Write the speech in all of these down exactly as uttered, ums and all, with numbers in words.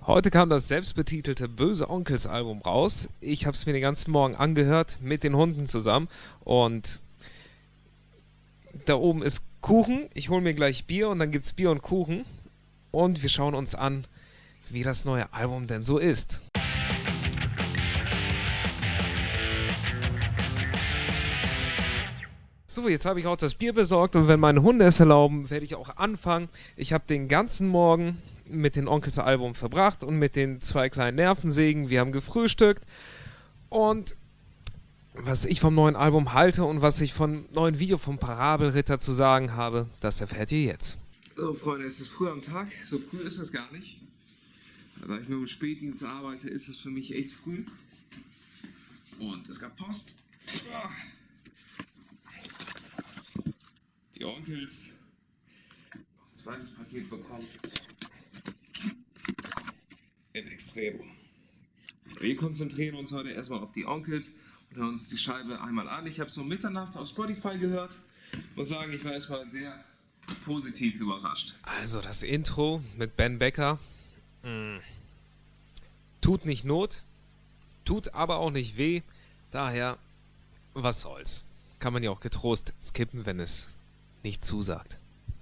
Heute kam das selbstbetitelte Böse Onkels Album raus. Ich habe es mir den ganzen Morgen angehört, mit den Hunden zusammen. Und da oben ist Kuchen. Ich hole mir gleich Bier und dann gibt es Bier und Kuchen. Und wir schauen uns an, wie das neue Album denn so ist. So, jetzt habe ich auch das Bier besorgt und wenn meine Hunde es erlauben, werde ich auch anfangen. Ich habe den ganzen Morgen mit den Onkels Album verbracht und mit den zwei kleinen Nervensägen. Wir haben gefrühstückt und was ich vom neuen Album halte und was ich vom neuen Video vom Parabelritter zu sagen habe, das erfährt ihr jetzt. So Freunde, es ist früh am Tag, so früh ist es gar nicht. Da ich nur im Spätdienst arbeite, ist es für mich echt früh. Und es gab Post. Die Onkels noch ein zweites Paket bekommen. In Extremo. Wir konzentrieren uns heute erstmal auf die Onkels und hören uns die Scheibe einmal an. Ich habe es um Mitternacht auf Spotify gehört. Muss sagen, ich war erstmal sehr positiv überrascht. Also das Intro mit Ben Becker. Mh, tut nicht Not, tut aber auch nicht weh. Daher, was soll's. Kann man ja auch getrost skippen, wenn es nicht zusagt.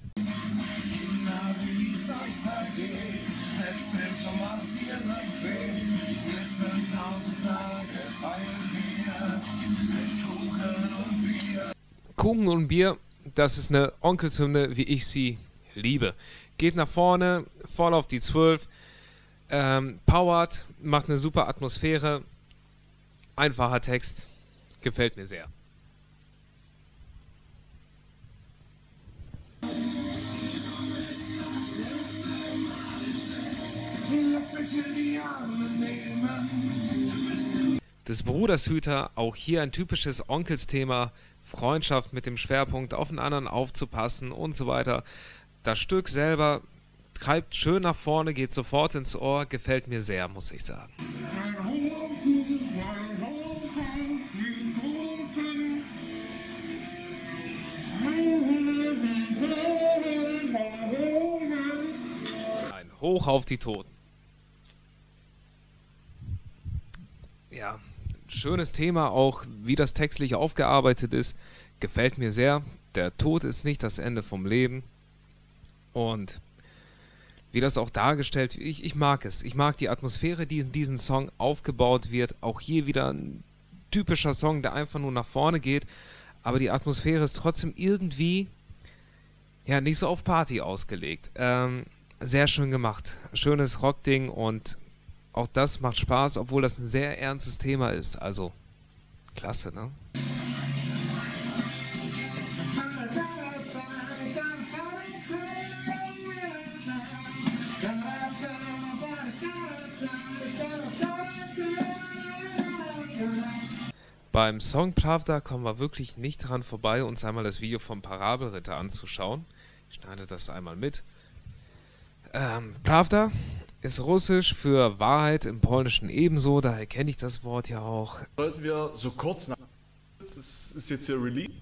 Kuchen und Bier, das ist eine Onkelshymne, wie ich sie liebe. Geht nach vorne, voll auf die zwölf, ähm, powert, macht eine super Atmosphäre, einfacher Text, gefällt mir sehr. Des Bruders Hüter, auch hier ein typisches Onkelsthema, Freundschaft mit dem Schwerpunkt auf den anderen aufzupassen und so weiter. Das Stück selber treibt schön nach vorne, geht sofort ins Ohr, gefällt mir sehr, muss ich sagen. Ein Hoch auf die Toten. Ja, schönes Thema, auch wie das textlich aufgearbeitet ist, gefällt mir sehr. Der Tod ist nicht das Ende vom Leben und wie das auch dargestellt wird, ich, ich mag es. Ich mag die Atmosphäre, die in diesem Song aufgebaut wird. Auch hier wieder ein typischer Song, der einfach nur nach vorne geht, aber die Atmosphäre ist trotzdem irgendwie ja nicht so auf Party ausgelegt. Ähm, sehr schön gemacht, schönes Rockding und auch das macht Spaß, obwohl das ein sehr ernstes Thema ist. Also, klasse, ne? Beim Song Pravda kommen wir wirklich nicht dran vorbei, uns einmal das Video vom Parabelritter anzuschauen. Ich schneide das einmal mit. Ähm, Pravda ist russisch für Wahrheit, im Polnischen ebenso, daher kenne ich das Wort ja auch. Sollten wir so kurz nach... Das ist jetzt hier Release.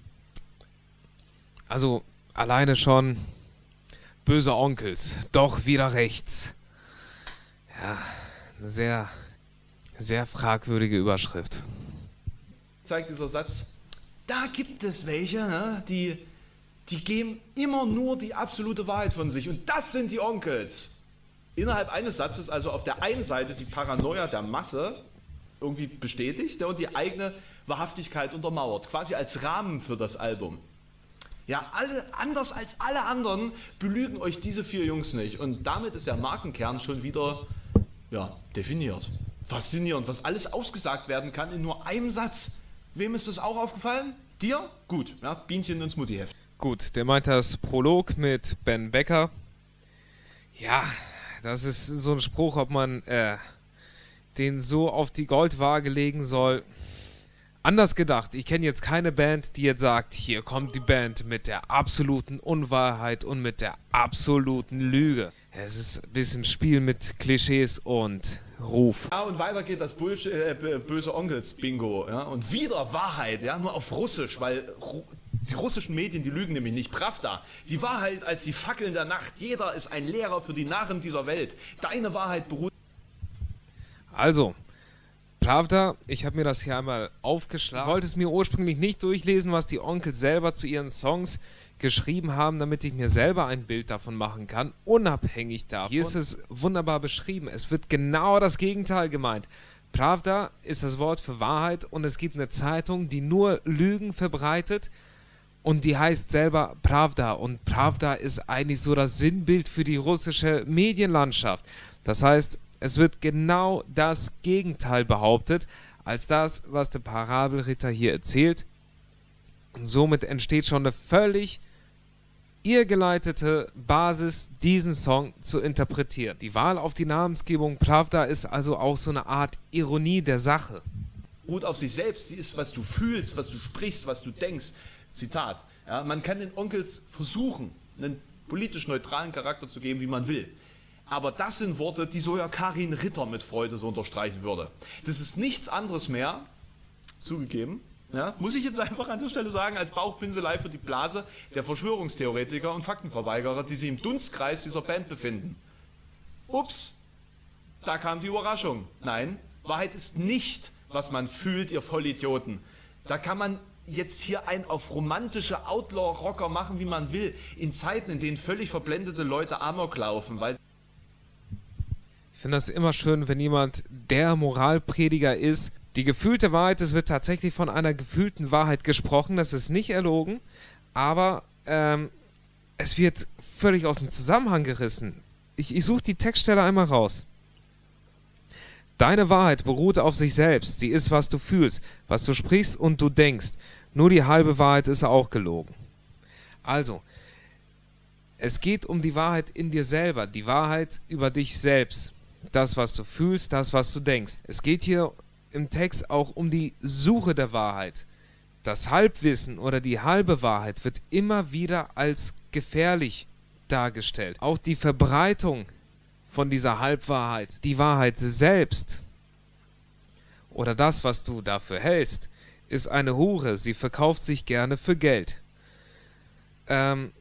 Also, alleine schon böse Onkels, doch wieder rechts. Ja, eine sehr, sehr fragwürdige Überschrift. Zeigt dieser Satz, da gibt es welche, ne, die, die geben immer nur die absolute Wahrheit von sich und das sind die Onkels. Innerhalb eines Satzes also auf der einen Seite die Paranoia der Masse irgendwie bestätigt und die eigene Wahrhaftigkeit untermauert, quasi als Rahmen für das Album. Ja, alle, anders als alle anderen belügen euch diese vier Jungs nicht und damit ist der Markenkern schon wieder ja, definiert. Faszinierend, was alles ausgesagt werden kann in nur einem Satz. Wem ist das auch aufgefallen? Dir? Gut, ja, Bienchen ins Muttiheft. Gut, der meint das Prolog mit Ben Becker. Ja, das ist so ein Spruch, ob man äh, den so auf die Goldwaage legen soll. Anders gedacht, ich kenne jetzt keine Band, die jetzt sagt, hier kommt die Band mit der absoluten Unwahrheit und mit der absoluten Lüge. Es ist ein bisschen Spiel mit Klischees und Ruf. Ja, und weiter geht das Bullsh äh, böse Onkels-Bingo. Ja? Und wieder Wahrheit, ja? Nur auf Russisch, weil Ru die russischen Medien, die lügen nämlich nicht. Pravda, die Wahrheit als die Fackeln der Nacht. Jeder ist ein Lehrer für die Narren dieser Welt. Deine Wahrheit beruht... Also, Pravda, ich habe mir das hier einmal aufgeschlagen. Ich wollte es mir ursprünglich nicht durchlesen, was die Onkels selber zu ihren Songs geschrieben haben, damit ich mir selber ein Bild davon machen kann, unabhängig davon. Hier ist es wunderbar beschrieben. Es wird genau das Gegenteil gemeint. Pravda ist das Wort für Wahrheit und es gibt eine Zeitung, die nur Lügen verbreitet und die heißt selber Pravda. Und Pravda ist eigentlich so das Sinnbild für die russische Medienlandschaft. Das heißt, es wird genau das Gegenteil behauptet, als das, was der Parabelritter hier erzählt. Und somit entsteht schon eine völlig irrgeleitete Basis, diesen Song zu interpretieren. Die Wahl auf die Namensgebung Pravda ist also auch so eine Art Ironie der Sache. Ruht auf sich selbst, sie ist, was du fühlst, was du sprichst, was du denkst. Zitat. Ja, man kann den Onkels versuchen, einen politisch neutralen Charakter zu geben, wie man will. Aber das sind Worte, die sogar Karin Ritter mit Freude so unterstreichen würde. Das ist nichts anderes mehr, zugegeben, ja, muss ich jetzt einfach an der Stelle sagen, als Bauchpinselei für die Blase der Verschwörungstheoretiker und Faktenverweigerer, die sich im Dunstkreis dieser Band befinden. Ups, da kam die Überraschung. Nein, Wahrheit ist nicht, was man fühlt, ihr Vollidioten. Da kann man jetzt hier ein auf romantische Outlaw-Rocker machen, wie man will, in Zeiten, in denen völlig verblendete Leute Amok laufen, weil Ich finde das immer schön, wenn jemand der Moralprediger ist. Die gefühlte Wahrheit, es wird tatsächlich von einer gefühlten Wahrheit gesprochen, das ist nicht erlogen, aber ähm, es wird völlig aus dem Zusammenhang gerissen. Ich, ich suche die Textstelle einmal raus. Deine Wahrheit beruht auf sich selbst, sie ist, was du fühlst, was du sprichst und du denkst. Nur die halbe Wahrheit ist auch gelogen. Also, es geht um die Wahrheit in dir selber, die Wahrheit über dich selbst. Das, was du fühlst, das, was du denkst. Es geht hier im Text auch um die Suche der Wahrheit. Das Halbwissen oder die halbe Wahrheit wird immer wieder als gefährlich dargestellt. Auch die Verbreitung von dieser Halbwahrheit, die Wahrheit selbst oder das, was du dafür hältst, ist eine Hure. Sie verkauft sich gerne für Geld. Ähm,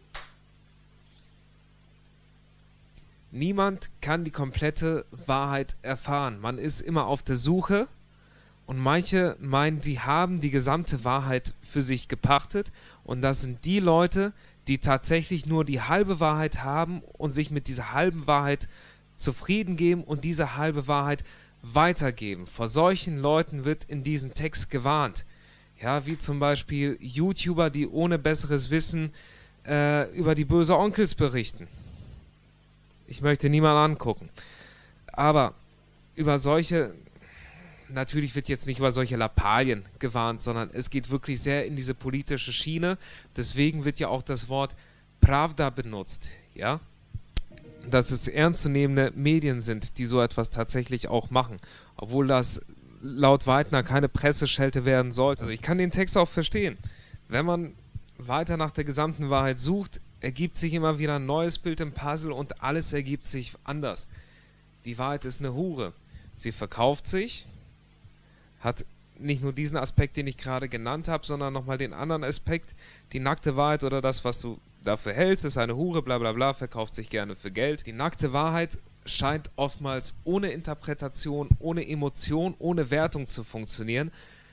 Niemand kann die komplette Wahrheit erfahren. Man ist immer auf der Suche und manche meinen, sie haben die gesamte Wahrheit für sich gepachtet und das sind die Leute, die tatsächlich nur die halbe Wahrheit haben und sich mit dieser halben Wahrheit zufrieden geben und diese halbe Wahrheit weitergeben. Vor solchen Leuten wird in diesem Text gewarnt. Ja, wie zum Beispiel YouTuber, die ohne besseres Wissen äh, über die böse Onkels berichten. Ich möchte niemanden angucken. Aber über solche, natürlich wird jetzt nicht über solche Lappalien gewarnt, sondern es geht wirklich sehr in diese politische Schiene. Deswegen wird ja auch das Wort Pravda benutzt, ja? Dass es ernstzunehmende Medien sind, die so etwas tatsächlich auch machen. Obwohl das laut Weidner keine Presseschelte werden sollte. Also ich kann den Text auch verstehen. Wenn man weiter nach der gesamten Wahrheit sucht, ergibt sich immer wieder ein neues Bild im Puzzle und alles ergibt sich anders. Die Wahrheit ist eine Hure. Sie verkauft sich, hat nicht nur diesen Aspekt, den ich gerade genannt habe, sondern nochmal den anderen Aspekt. Die nackte Wahrheit oder das, was du dafür hältst, ist eine Hure, bla bla bla, verkauft sich gerne für Geld. Die nackte Wahrheit scheint oftmals ohne Interpretation, ohne Emotion, ohne Wertung zu funktionieren.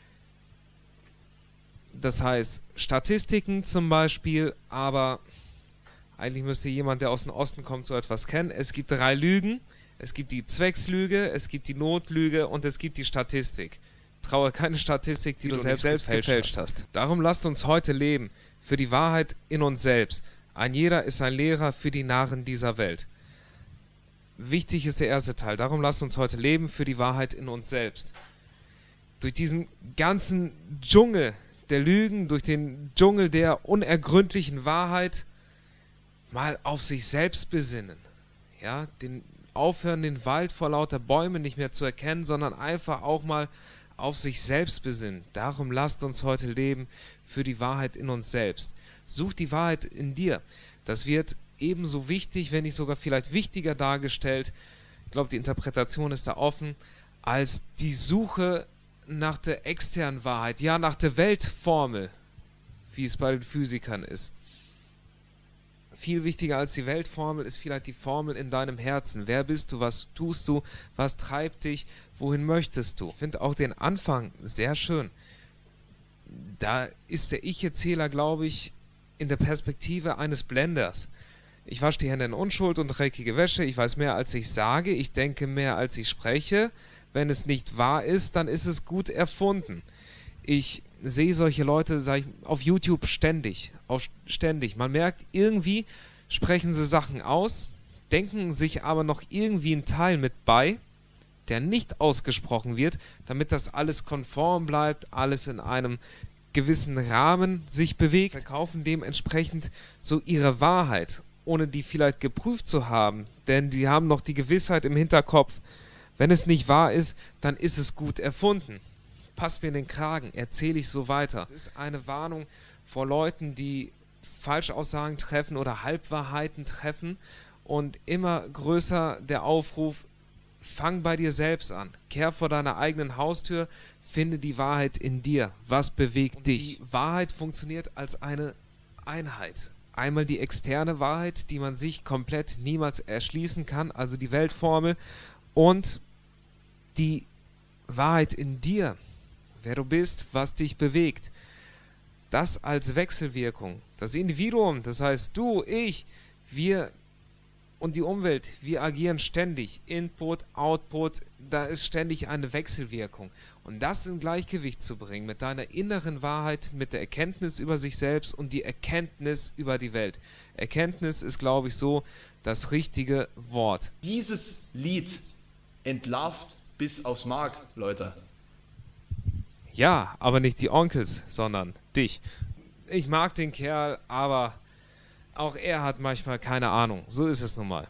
Das heißt, Statistiken zum Beispiel, aber eigentlich müsste jemand, der aus dem Osten kommt, so etwas kennen. Es gibt drei Lügen. Es gibt die Zweckslüge, es gibt die Notlüge und es gibt die Statistik. Traue keine Statistik, die, die du, du selbst, selbst gefälscht, gefälscht hast. hast. Darum lasst uns heute leben, für die Wahrheit in uns selbst. Ein jeder ist ein Lehrer für die Narren dieser Welt. Wichtig ist der erste Teil. Darum lasst uns heute leben, für die Wahrheit in uns selbst. Durch diesen ganzen Dschungel der Lügen, durch den Dschungel der unergründlichen Wahrheit, mal auf sich selbst besinnen, ja, den, aufhören, den Wald vor lauter Bäumen nicht mehr zu erkennen, sondern einfach auch mal auf sich selbst besinnen. Darum lasst uns heute leben für die Wahrheit in uns selbst. Such die Wahrheit in dir. Das wird ebenso wichtig, wenn nicht sogar vielleicht wichtiger dargestellt, ich glaube, die Interpretation ist da offen, als die Suche nach der externen Wahrheit, ja, nach der Weltformel, wie es bei den Physikern ist. viel wichtiger als die Weltformel ist vielleicht die Formel in deinem Herzen. Wer bist du? Was tust du? Was treibt dich? Wohin möchtest du? Ich finde auch den Anfang sehr schön. Da ist der Ich-Erzähler, glaube ich, in der Perspektive eines Blenders. Ich wasche die Hände in Unschuld und dreckige Wäsche. Ich weiß mehr, als ich sage. Ich denke mehr, als ich spreche. Wenn es nicht wahr ist, dann ist es gut erfunden. Ich sehe solche Leute, sag ich, auf YouTube ständig, auf ständig. Man merkt, irgendwie sprechen sie Sachen aus, denken sich aber noch irgendwie einen Teil mit bei, der nicht ausgesprochen wird, damit das alles konform bleibt, alles in einem gewissen Rahmen sich bewegt, verkaufen dementsprechend so ihre Wahrheit, ohne die vielleicht geprüft zu haben, denn die haben noch die Gewissheit im Hinterkopf, wenn es nicht wahr ist, dann ist es gut erfunden. Passt mir in den Kragen, erzähle ich so weiter. Es ist eine Warnung vor Leuten, die Falschaussagen treffen oder Halbwahrheiten treffen und immer größer der Aufruf, fang bei dir selbst an, kehr vor deiner eigenen Haustür, finde die Wahrheit in dir, was bewegt und dich. Die Wahrheit funktioniert als eine Einheit. Einmal die externe Wahrheit, die man sich komplett niemals erschließen kann, also die Weltformel, und die Wahrheit in dir, wer du bist, was dich bewegt. Das als Wechselwirkung. Das Individuum, das heißt du, ich, wir und die Umwelt, wir agieren ständig. Input, Output, da ist ständig eine Wechselwirkung. Und das in Gleichgewicht zu bringen mit deiner inneren Wahrheit, mit der Erkenntnis über sich selbst und die Erkenntnis über die Welt. Erkenntnis ist, glaube ich, so das richtige Wort. Dieses Lied entlarvt bis aufs Mark, Leute. Ja, aber nicht die Onkels, sondern dich. Ich mag den Kerl, aber auch er hat manchmal keine Ahnung. So ist es nun mal.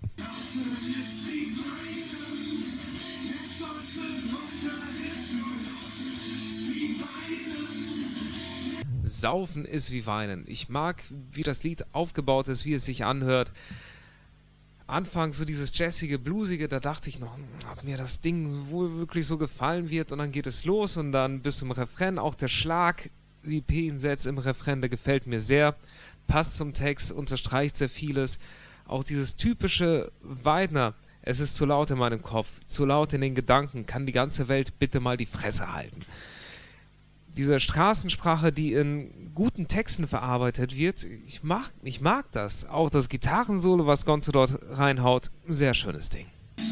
Saufen ist wie Weinen. Ich mag, wie das Lied aufgebaut ist, wie es sich anhört. Anfangs so dieses jazzige, bluesige, da dachte ich noch, ob mir das Ding wohl wirklich so gefallen wird, und dann geht es los und dann bis zum Refrain, auch der Schlag, wie P ihn setzt im Refrain, der gefällt mir sehr, passt zum Text, unterstreicht sehr vieles, auch dieses typische Weidner, es ist zu laut in meinem Kopf, zu laut in den Gedanken, kann die ganze Welt bitte mal die Fresse halten. Diese Straßensprache, die in guten Texten verarbeitet wird, ich mag, ich mag das. Auch das Gitarrensolo, was Gonzo dort reinhaut, sehr schönes Ding.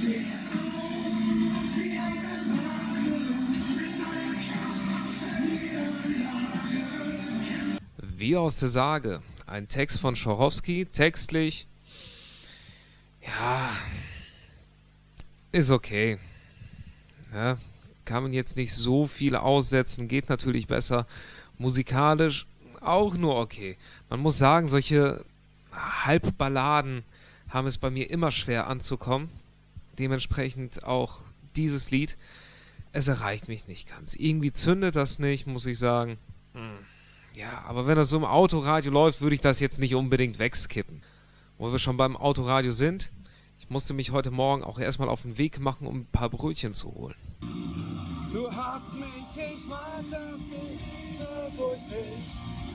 Wie aus der Sage, ein Text von Schorowski, textlich, ja, ist okay. Ja, kann man jetzt nicht so viel aussetzen, geht natürlich besser. Musikalisch auch nur okay. Man muss sagen, solche Halbballaden haben es bei mir immer schwer anzukommen. Dementsprechend auch dieses Lied. Es erreicht mich nicht ganz. Irgendwie zündet das nicht, muss ich sagen. Hm. Ja, aber wenn das so im Autoradio läuft, würde ich das jetzt nicht unbedingt wegskippen. Wo wir schon beim Autoradio sind, ich musste mich heute Morgen auch erstmal auf den Weg machen, um ein paar Brötchen zu holen. Du hast mich, ich mag das nicht durch dich.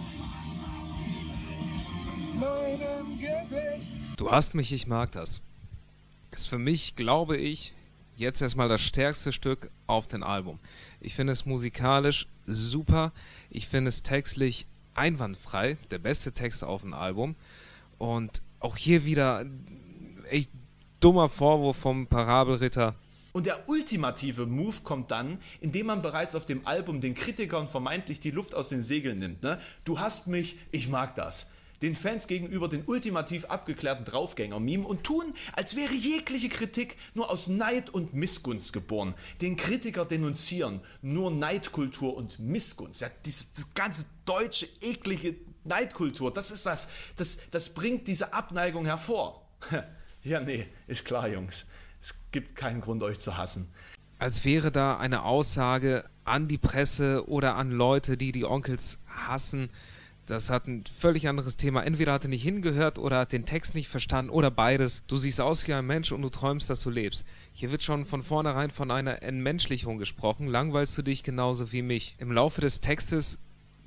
Meinem Gesicht. Du hast mich, ich mag das. Ist für mich, glaube ich, jetzt erstmal das stärkste Stück auf dem Album. Ich finde es musikalisch super. Ich finde es textlich einwandfrei. Der beste Text auf dem Album. Und auch hier wieder echt dummer Vorwurf vom Parabelritter. Und der ultimative Move kommt dann, indem man bereits auf dem Album den Kritikern vermeintlich die Luft aus den Segeln nimmt. Ne? Du hast mich, ich mag das. Den Fans gegenüber den ultimativ abgeklärten Draufgänger-Meme und tun, als wäre jegliche Kritik nur aus Neid und Missgunst geboren. Den Kritiker denunzieren, nur Neidkultur und Missgunst. Ja, das, das ganze deutsche, eklige Neidkultur, das ist das, das, das bringt diese Abneigung hervor. Ja, nee, ist klar, Jungs. Es gibt keinen Grund, euch zu hassen. Als wäre da eine Aussage an die Presse oder an Leute, die die Onkels hassen. Das hat ein völlig anderes Thema. Entweder hat er nicht hingehört oder hat den Text nicht verstanden oder beides. Du siehst aus wie ein Mensch und du träumst, dass du lebst. Hier wird schon von vornherein von einer Entmenschlichung gesprochen. Langweilst du dich genauso wie mich. Im Laufe des Textes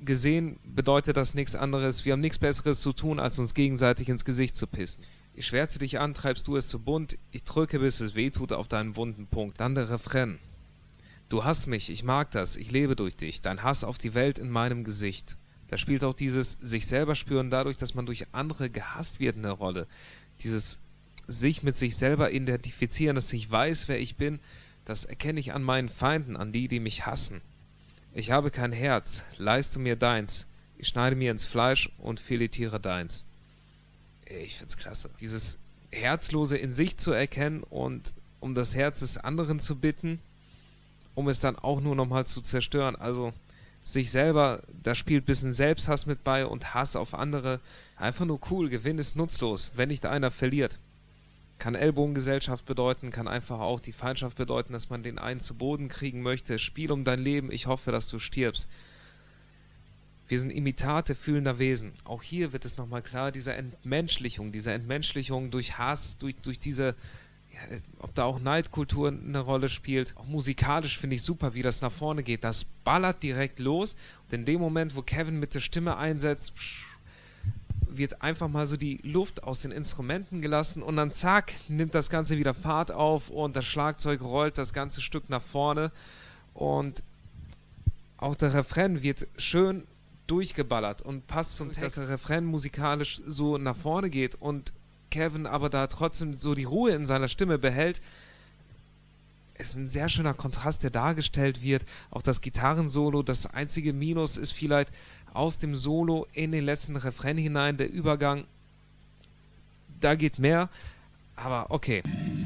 gesehen bedeutet das nichts anderes. Wir haben nichts Besseres zu tun, als uns gegenseitig ins Gesicht zu pissen. Ich schwärze dich an, treibst du es zu bunt. Ich drücke, bis es wehtut, auf deinen wunden Punkt. Dann der Refrain. Du hasst mich, ich mag das, ich lebe durch dich. Dein Hass auf die Welt in meinem Gesicht. Da spielt auch dieses sich selber spüren dadurch, dass man durch andere gehasst wird, eine Rolle. Dieses sich mit sich selber identifizieren, dass ich weiß, wer ich bin, das erkenne ich an meinen Feinden, an die, die mich hassen. Ich habe kein Herz, leiste mir deins. Ich schneide mir ins Fleisch und filetiere deins. Ich find's klasse. Dieses Herzlose in sich zu erkennen und um das Herz des anderen zu bitten, um es dann auch nur nochmal zu zerstören. Also sich selber, da spielt ein bisschen Selbsthass mit bei und Hass auf andere. Einfach nur cool, Gewinn ist nutzlos, wenn nicht einer verliert. Kann Ellbogengesellschaft bedeuten, kann einfach auch die Feindschaft bedeuten, dass man den einen zu Boden kriegen möchte. Spiel um dein Leben, ich hoffe, dass du stirbst. Wir sind Imitate fühlender Wesen. Auch hier wird es nochmal klar, diese Entmenschlichung, diese Entmenschlichung durch Hass, durch, durch diese, ja, ob da auch Neidkultur eine Rolle spielt. Auch musikalisch finde ich super, wie das nach vorne geht. Das ballert direkt los und in dem Moment, wo Kevin mit der Stimme einsetzt, wird einfach mal so die Luft aus den Instrumenten gelassen und dann zack, nimmt das Ganze wieder Fahrt auf und das Schlagzeug rollt das ganze Stück nach vorne und auch der Refrain wird schön durchgeballert und passt zum Text, dass der Refrain musikalisch so nach vorne geht und Kevin aber da trotzdem so die Ruhe in seiner Stimme behält. Es ist ein sehr schöner Kontrast, der dargestellt wird. Auch das Gitarrensolo, das einzige Minus ist vielleicht aus dem Solo in den letzten Refrain hinein, der Übergang, da geht mehr, aber okay.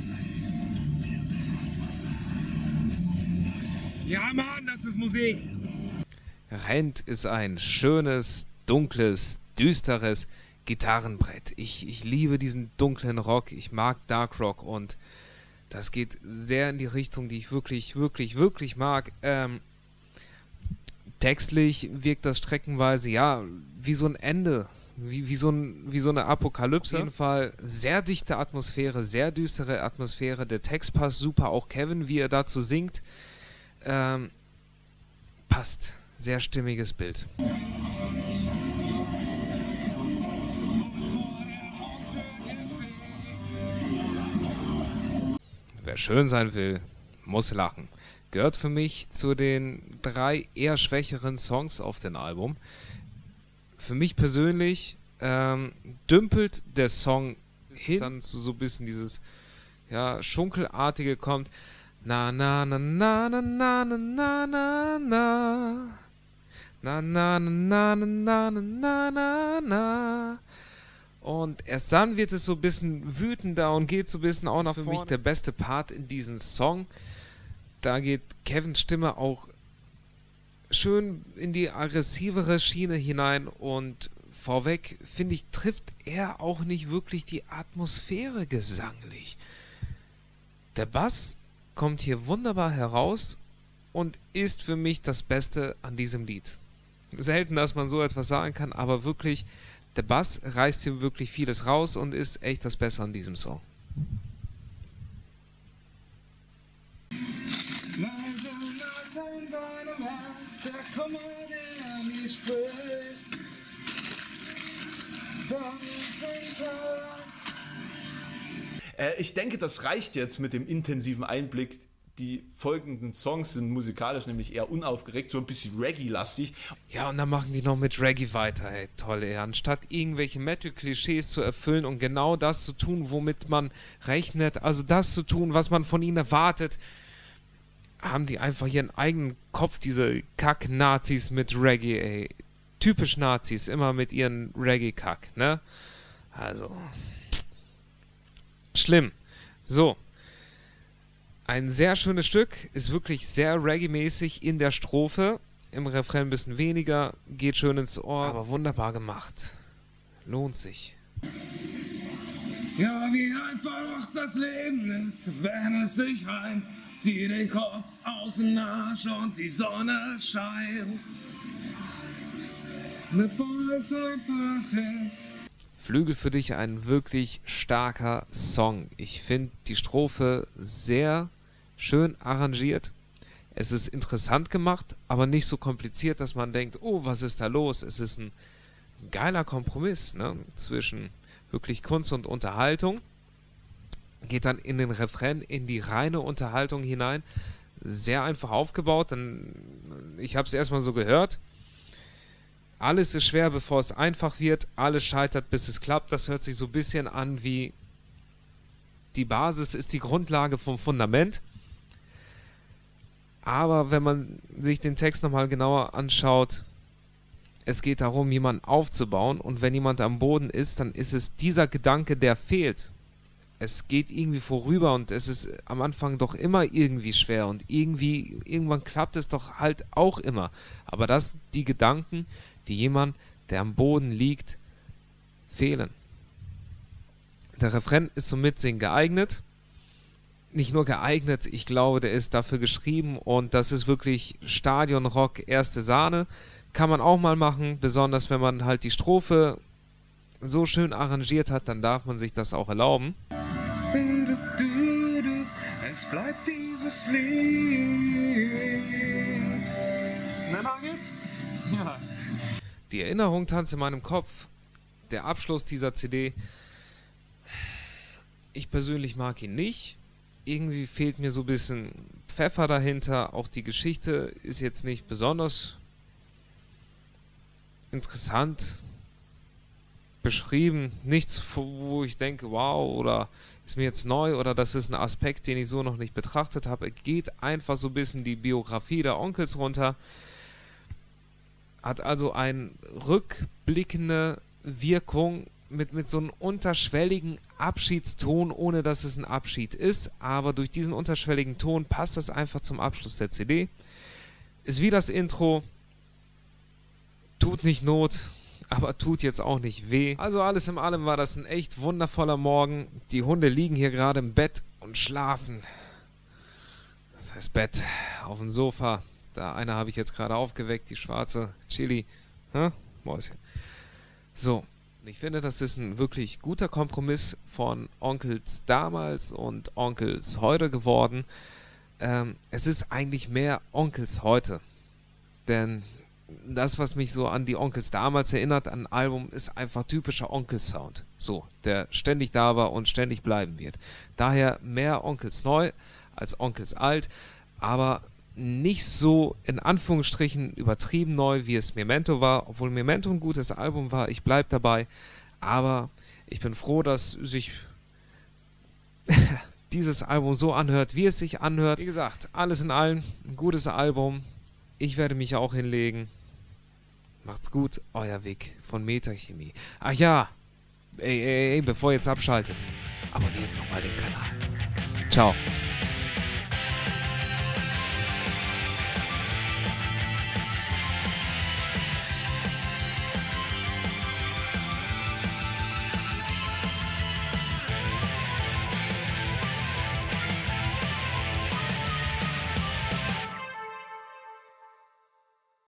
Ja, Mann, das ist Musik. Rent ist ein schönes, dunkles, düsteres Gitarrenbrett. Ich, ich liebe diesen dunklen Rock, ich mag Dark Rock und das geht sehr in die Richtung, die ich wirklich, wirklich, wirklich mag. Ähm, textlich wirkt das streckenweise, ja, wie so ein Ende, wie, wie, so ein, wie so eine Apokalypse. Auf jeden Fall sehr dichte Atmosphäre, sehr düstere Atmosphäre. Der Text passt super, auch Kevin, wie er dazu singt, ähm, passt. Sehr stimmiges Bild. Wer schön sein will, muss lachen. Gehört für mich zu den drei eher schwächeren Songs auf dem Album. Für mich persönlich ähm, dümpelt der Song hin, dann so, so ein bisschen dieses ja, Schunkelartige kommt. Na na na na na na na na na na na na na na na na na na. Und erst dann wird es so ein bisschen wütender und geht so ein bisschen auch nach vorne. Das ist für mich der beste Part in diesem Song. Da geht Kevins Stimme auch schön in die aggressivere Schiene hinein und vorweg, finde ich, trifft er auch nicht wirklich die Atmosphäre gesanglich. Der Bass kommt hier wunderbar heraus und ist für mich das Beste an diesem Lied. Selten, dass man so etwas sagen kann, aber wirklich, der Bass reißt hier wirklich vieles raus und ist echt das Beste an diesem Song. Leise Nacht in deinem Herz, der Kummer, der mich spricht. Dann sind Äh, ich denke, das reicht jetzt mit dem intensiven Einblick. Die folgenden Songs sind musikalisch nämlich eher unaufgeregt, so ein bisschen Reggae-lastig. Ja, und dann machen die noch mit Reggae weiter, hey, toll, ey. Anstatt irgendwelche Metal-Klischees zu erfüllen und genau das zu tun, womit man rechnet, also das zu tun, was man von ihnen erwartet, haben die einfach ihren eigenen Kopf, diese Kack-Nazis mit Reggae, ey. Typisch Nazis, immer mit ihren Reggae-Kack, ne? Also, schlimm. So. Ein sehr schönes Stück, ist wirklich sehr Reggae-mäßig in der Strophe. Im Refrain ein bisschen weniger, geht schön ins Ohr, aber wunderbar gemacht. Lohnt sich. ja, wie einfach das Leben ist, wenn es sich reimt, zieh den Kopf aus dem Arsch und die Sonne scheint. Bevor es einfach ist. Flügel für dich, ein wirklich starker Song. Ich finde die Strophe sehr schön arrangiert. Es ist interessant gemacht, aber nicht so kompliziert, dass man denkt, oh, was ist da los? Es ist ein geiler Kompromiss, ne, zwischen wirklich Kunst und Unterhaltung. Geht dann in den Refrain, in die reine Unterhaltung hinein. Sehr einfach aufgebaut, denn ich habe es erstmal so gehört. Alles ist schwer, bevor es einfach wird. Alles scheitert, bis es klappt. Das hört sich so ein bisschen an wie die Basis ist die Grundlage vom Fundament. Aber wenn man sich den Text nochmal genauer anschaut, es geht darum, jemanden aufzubauen. Und wenn jemand am Boden ist, dann ist es dieser Gedanke, der fehlt. Es geht irgendwie vorüber und es ist am Anfang doch immer irgendwie schwer und irgendwie, irgendwann klappt es doch halt auch immer. Aber das sind die Gedanken, die jemand, der am Boden liegt, fehlen. Der Refrain ist zum Mitsingen geeignet. Nicht nur geeignet, ich glaube, der ist dafür geschrieben und das ist wirklich Stadionrock, erste Sahne. Kann man auch mal machen, besonders wenn man halt die Strophe so schön arrangiert hat, dann darf man sich das auch erlauben. Es bleibt dieses Lied. Ja. Die Erinnerung tanzt in meinem Kopf. Der Abschluss dieser C D. Ich persönlich mag ihn nicht. Irgendwie fehlt mir so ein bisschen Pfeffer dahinter. Auch die Geschichte ist jetzt nicht besonders interessant beschrieben. Nichts, wo ich denke, wow, oder ist mir jetzt neu oder das ist ein Aspekt, den ich so noch nicht betrachtet habe. Geht einfach so ein bisschen die Biografie der Onkels runter. Hat also eine rückblickende Wirkung mit, mit so einem unterschwelligen Abschiedston, ohne dass es ein Abschied ist. Aber durch diesen unterschwelligen Ton passt das einfach zum Abschluss der C D. Ist wie das Intro. Tut nicht Not, aber tut jetzt auch nicht weh. Also alles in allem war das ein echt wundervoller Morgen. Die Hunde liegen hier gerade im Bett und schlafen. Das heißt Bett auf dem Sofa. Da eine habe ich jetzt gerade aufgeweckt, die schwarze Chili. Hä? Mäuschen. So, ich finde, das ist ein wirklich guter Kompromiss von Onkels damals und Onkels heute geworden. Ähm, es ist eigentlich mehr Onkels heute. Denn das, was mich so an die Onkels damals erinnert, an ein Album, ist einfach typischer Onkels-Sound. So, der ständig da war und ständig bleiben wird. Daher mehr Onkels neu als Onkels alt, aber nicht so in Anführungsstrichen übertrieben neu, wie es Memento war, obwohl Memento ein gutes Album war, ich bleibe dabei, aber ich bin froh, dass sich dieses Album so anhört, wie es sich anhört. Wie gesagt, alles in allem ein gutes Album. Ich werde mich auch hinlegen. Macht's gut, euer Weg von Metachemie. Ach ja, ey, ey, ey, bevor ihr jetzt abschaltet, abonniert nochmal den Kanal. Ciao.